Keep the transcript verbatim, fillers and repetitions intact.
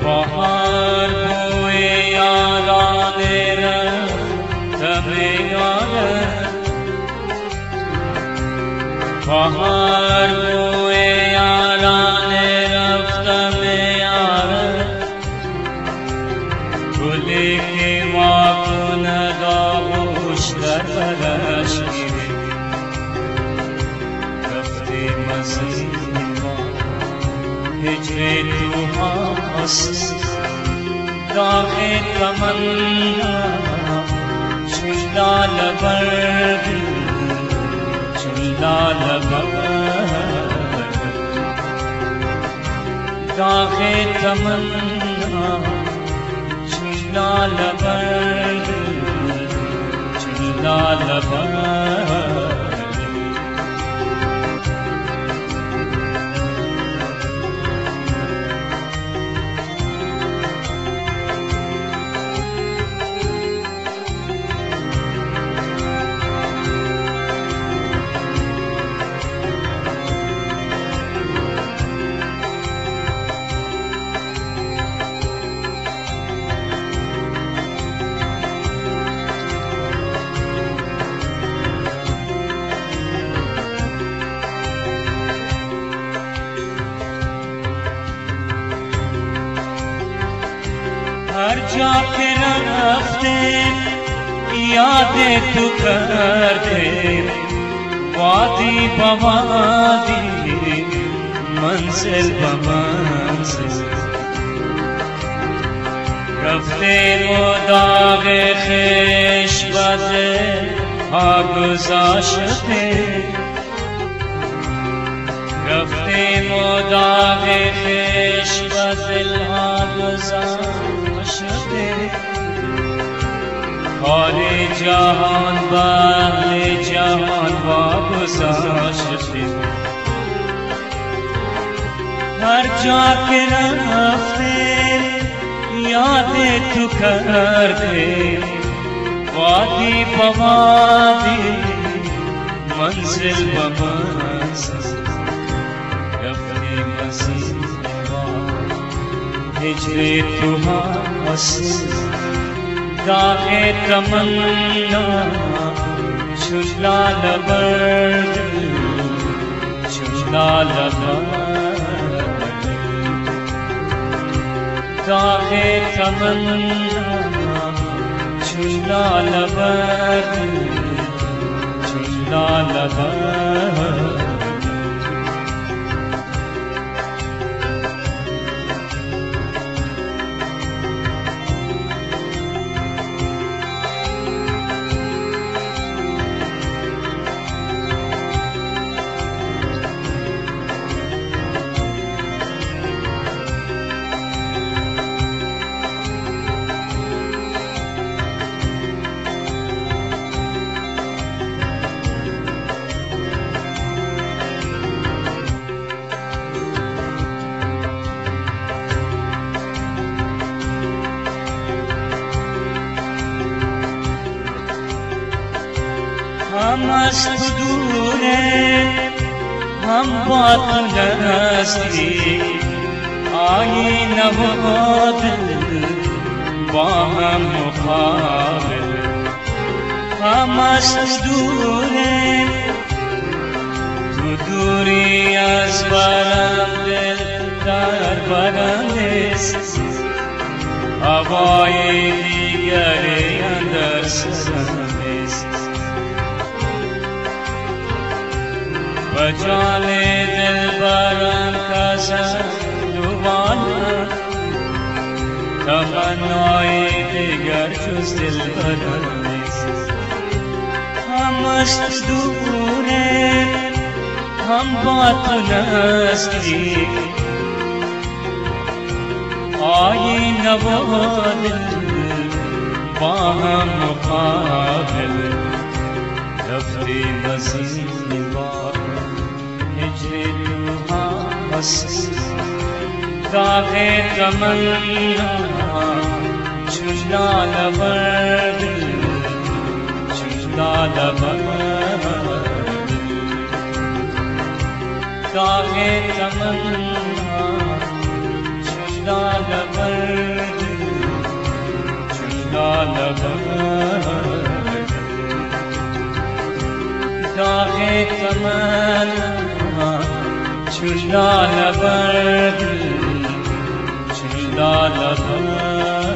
بهار بوی یاران رفتم یارم، بهار بوی یاران رفتم یارم، گلی که واکن داغوش در برش گیره، رفتی مسیح هجر تو هست داغ تمنا، چون لال برگ چون لال برگ، داغ تمنا چون لال برگ چون لال برگ. हर जाके रफ्ते याद तू कर दे, वादी बवादी मंजिल बमंजिल, रफ्ते वो दाग ख़िश बदे हा गुज़ाश्ते, रफ्ते वो दाग ख़िश बदल हा गुज़ाश्ते, हारे जहान बाले जहान वागुज़ाश्ते, हर जाके रफ्ते यादें तू कर दे, वादी बवादी मंजिल बमंजिल, रफ़्ते मसीह हिजरे तू हस्त दाग़ तमन्ना, चुन लाल बर्ग चुन लाल बर्ग, दाग़ तमन्ना चुन लाल बर्ग चुन लाल बर्ग। हम मस्त दूर हैं हम बहुत नज़दीक, आए न वो दिल बाहम मुखाबिल, हम मस्त दूर हैं तू दूरी अज़ बरम दिल दर बरंदेस, हवाए दीगरे अंदर समेस, बजाले दिल बरम का ज़ुबाना, तमन्नाए दिगर जुज़ दिल बरंदेस, हम मस्त दूर हैं हम बहुत नज़दीक, आए न वो दिल बाहम मुखाबिल, रफ़्ते मसीह हिजरे तू हस्त दाग़ तमन्ना, चुन लाल बर्ग चुन लाल बर्ग, दाग़ तमन्ना चुन लाल बर्ग लबर्द दागे तमन्ना झुला लबर्द झुला लबर्द